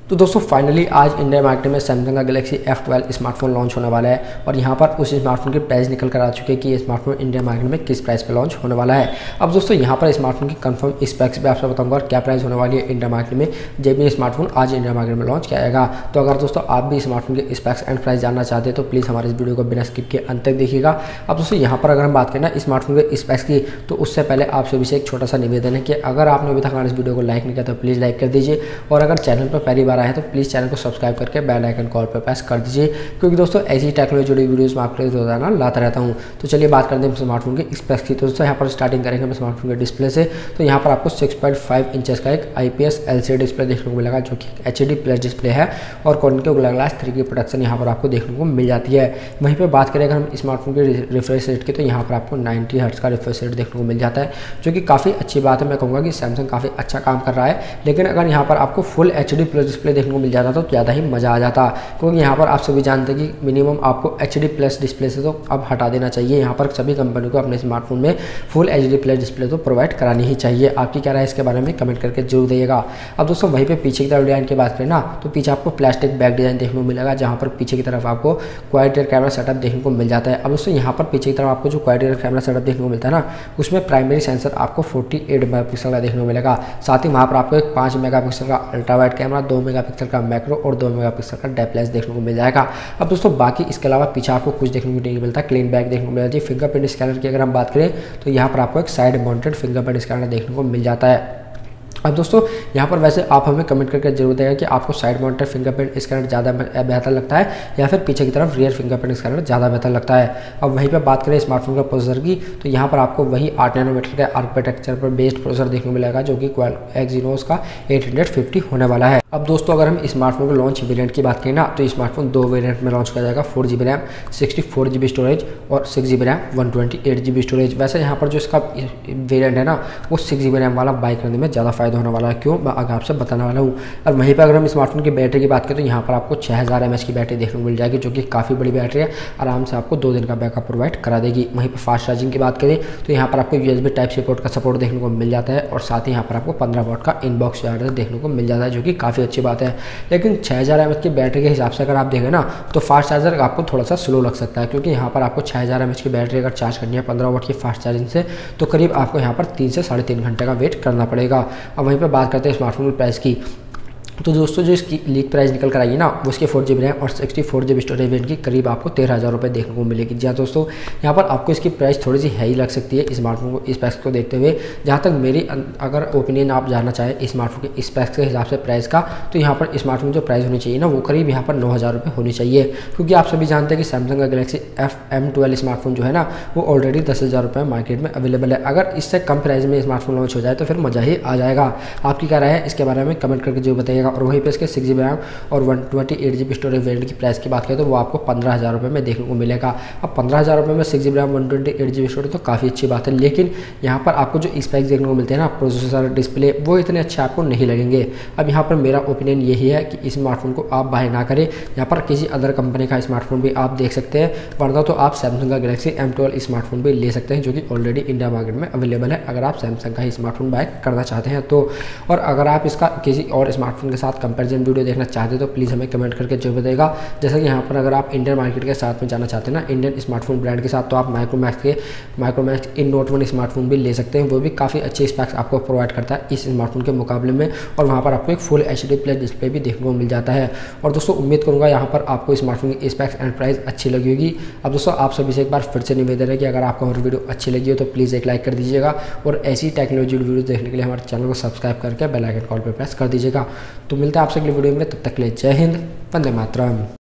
तो दोस्तों फाइनली आज इंडिया मार्केट में सैमसंग का गैलेक्सी F12 स्मार्टफोन लॉन्च होने वाला है और यहाँ पर उस स्मार्टफोन की प्राइस निकल कर आ चुकी है कि ये स्मार्टफोन इंडिया मार्केट में किस प्राइस पे लॉन्च होने वाला है। अब दोस्तों यहाँ पर स्मार्टफोन की कंफर्म स्पेक्स भी आपसे बताऊंगा और क्या प्राइस होने वाली है इंडिया मार्केट में जब ये स्मार्टफोन आज इंडिया मार्केट में लॉन्च किया जाएगा। तो अगर दोस्तों आप भी स्मार्टफोन के स्पेक्स एंड प्राइस जानना चाहते हैं तो प्लीज़ हमारे इस वीडियो को बिना स्किप के अंत तक देखिएगा। अब दोस्तों यहाँ पर अगर हम बात करें ना स्मार्टफोन के स्पेक्स की, तो उससे पहले आप सभी से एक छोटा सा निवेदन है कि अगर आपने अभी तक हमारे इस वीडियो को लाइक नहीं किया तो प्लीज़ लाइक कर दीजिए और अगर चैनल पर पहली बार आए हैं तो प्लीज़ चैनल को सब्सक्राइब करके बेल आइकन कॉल पर प्रेस कर दीजिए, क्योंकि दोस्तों ऐसी टेक्नोलॉजी जुड़ी वीडियोस में आपके लिए रोजाना लाता रहता हूं। तो चलिए बात करते हैं स्मार्टफोन की स्पेक्स की। तो दोस्तों यहाँ पर स्टार्टिंग करेंगे स्मार्टफोन के डिस्प्ले से। तो यहाँ पर आपको 6.5 इंचेस का एक IPS LCD डिस्प्ले देखने को मिलेगा जो कि HD प्लस डिस्प्ले है और कॉन्केव ग्लास 3 की प्रोडक्शन यहाँ पर आपको देखने को मिल जाती है। वहीं पर बात करें अगर हम स्मार्टफोन के रिफ्रेश रेट की, तो यहाँ पर आपको 90 हर्ट्ज का रिफ्रेश रेट देखने को मिल जाता है जो कि काफ़ी अच्छी बात है। मैं कहूँगा कि सैमसंग काफ़ी अच्छा काम कर रहा है, लेकिन अगर यहाँ पर आपको फुल HD प्लस डिस्प्ले देखने को मिल जाता तो ज़्यादा ही मज़ा आ जाता, क्योंकि यहाँ पर आप सभी जानते हैं कि मिनिमम आपको HD प्लस डिस्प्ले से तो अब हटा देना चाहिए। यहाँ पर सभी कंपनी को अपने स्मार्टफोन में फुल HD प्लस डिस्प्ले तो प्रोवाइड करानी ही चाहिए। आपकी क्या राय है इसके बारे में कमेंट करके जरूर दिएगा। अब दोस्तों वहीं पे पीछे की तरफ डिजाइन की बात करें ना, तो पीछे आपको प्लास्टिक बैक डिजाइन देखने को मिलेगा जहाँ पर पीछे की तरफ आपको क्वाड रियर कैमरा सेटअप देखने को मिल जाता है। अब दोस्तों यहाँ पर पीछे की तरफ आपको जो क्वाड रियर कैमरा सेटअप देखने को मिलता है ना, उसमें प्राइमरी सेंसर आपको 48 मेगापिक्सल का देखने को मिलेगा। साथ ही वहाँ पर आपको एक 5 मेगापिक्सल का अल्ट्रा वाइड कैमरा, 2 मेगापिक्सल का मैक्रो और 2 मेगापिक्सल का डेप्थ लेंस देखने को मिल जाएगा। अब दोस्तों बाकी इसके अलावा पीछे आपको कुछ देखने को नहीं मिलता। क्लीन बैक देखने को मिल जाती है। फिंगरप्रिंट स्कैनर की अगर हम बात करें तो यहाँ पर आपको एक साइड माउंटेड फिंगरप्रिंट स्कैनर देखने को मिल जाता है। अब दोस्तों यहाँ पर वैसे आप हमें कमेंट करके जरूर देगा कि आपको साइड माउंटेड फिंगरप्रिंट स्कैनर ज़्यादा बेहतर लगता है या फिर पीछे की तरफ रियर फिंगरप्रिंट स्कैनर ज़्यादा बेहतर लगता है। अब वहीं पर बात करें स्मार्टफोन का प्रोसेसर की, तो यहाँ पर आपको वही 8 नैनोमीटर के आर्किटेक्चर पर बेस्ड प्रोसेसर देखने को मिलेगा जो कि एक्जीनोस का 850 होने वाला है। अब दोस्तों अगर हम स्मार्टफोन के लॉन्च वेरिएंट की बात करें ना, तो स्मार्टफोन 2 वेरिएंट में लॉन्च किया जाएगा। 4GB रैम 64GB स्टोरेज और 6GB रैम 128GB स्टोरेज। वैसे यहाँ पर जो इसका वेरिएंट है ना, वो 6GB रैम वाला बाय करने में ज़्यादा फायदा होने वाला है। क्यों, मैं आगे आपसे बताने वाला हूँ। और वहीं पर अगर हम स्मार्टफोन की बैटरी की बात करें तो यहाँ पर आपको 6000 mAh की बैटरी देखने को मिल जाएगी जो कि काफ़ी बड़ी बैटरी है, आराम से आपको 2 दिन का बैकअप प्रोवाइड करा देगी। वहीं पर फास्ट चार्जिंग की बात करें तो यहाँ पर आपको USB Type-C पोर्ट का सपोर्ट देखने को मिल जाता है और साथ ही यहाँ पर आपको 15 वाट का इनबॉक्स चार्जर देखने को मिल जाता है जो कि काफ़ी अच्छी बात है। लेकिन 6000 mAh की बैटरी के हिसाब से अगर आप देखें ना, तो फास्ट चार्जर आपको थोड़ा सा स्लो लग सकता है, क्योंकि यहाँ पर आपको 6000 mAh की बैटरी अगर चार्ज करनी है 15 वाट की फास्ट चार्जिंग से, तो करीब आपको यहाँ पर 3 से 3.5 घंटे का वेट करना पड़ेगा। अब वहीं पर बात करते हैं स्मार्टफोन की प्राइस की, तो दोस्तों जो इसकी लीक प्राइस निकल कर आई है ना, वो इसके 4GB रैम और 64GB स्टोरेज वेरिएंट की करीब आपको 13,000 रुपये देखने को मिलेगी। जी हाँ दोस्तों, यहाँ पर आपको इसकी प्राइस थोड़ी सी हाई लग सकती है स्मार्टफोन को स्पेक्स को देखते हुए। जहाँ तक मेरी अगर ओपिनियन आप जानना चाहें स्मार्टफोन के स्पेक्स के हिसाब से प्राइस का, तो यहाँ पर स्मार्टफोन जो प्राइस होनी चाहिए ना, वो करीब यहाँ पर 9,000 रुपये होनी चाहिए, क्योंकि आप सभी जानते हैं कि सैमसंग का गैलेक्सी M12 स्मार्टफोन जो है ना, वो ऑलरेडी 10,000 रुपये मार्केट में अवेलेबल है। अगर इससे कम प्राइस में स्मार्टफोन लॉन्च हो जाए तो फिर मज़ा ही आ जाएगा। आपकी क्या राय है इसके बारे में कमेंट करके जो बताइएगा। और वहीं पर इसके 6GB रैम और 128GB स्टोरेज वेरिएंट की प्राइस की बात करें तो वो आपको 15,000 रुपये में देखने को मिलेगा। अब 15,000 रुपये में 6GB रैम 128GB स्टोरेज तो काफ़ी अच्छी बात है, लेकिन यहाँ पर आपको जो स्पेक्स देखने को मिलते हैं ना, प्रोसेसर डिस्प्ले, वो इतने अच्छे आपको नहीं लगेंगे। अब यहाँ पर मेरा ओपिनियन यही है कि इस स्मार्टफोन को आप बाय ना करें। यहाँ पर किसी अदर कंपनी का स्मार्टफोन भी आप देख सकते हैं, वरना तो आप सैमसंग का गैलेक्सी M12 स्मार्टफोन भी ले सकते हैं जो कि ऑलरेडी इंडिया मार्केट में अवेलेबल है, अगर आप सैमसंग का ही स्मार्टफोन बाय करना चाहते हैं तो। और अगर आप इसका किसी और स्मार्टफोन के साथ कंपेरिजन वीडियो देखना चाहते तो प्लीज़ हमें कमेंट करके जरूर बताइएगा। जैसा कि यहाँ पर अगर आप इंडियन मार्केट के साथ में जाना चाहते हैं ना, इंडियन स्मार्टफोन ब्रांड के साथ, तो आप माइक्रोमैक्स इन नोट 1 स्मार्टफोन भी ले सकते हैं। वो भी काफ़ी अच्छे स्पेक्स आपको प्रोवाइड करता है इस स्मार्टफोन के मुकाबले में, और वहाँ पर आपको एक फुल HD प्लस डिस्प्ले भी देखने को मिल जाता है। और दोस्तों उम्मीद करूँगा यहाँ पर आपको स्मार्टफोन की स्पेक्स एंड प्राइस अच्छी लगी होगी। अब दोस्तों आप सभी से एक बार फिर से निवेदन है कि अगर आपको हमारी वीडियो अच्छी लगी हो तो प्लीज़ एक लाइक कर दीजिएगा और ऐसी टेक्नोलॉजी वीडियो देखने के लिए हमारे चैनल को सब्सक्राइब करके बेल आइकन कॉल पर प्रेस कर दीजिएगा। तो मिलता है आपसे अगली वीडियो में, तब तक के लिए जय हिंद, वंदे मातरम।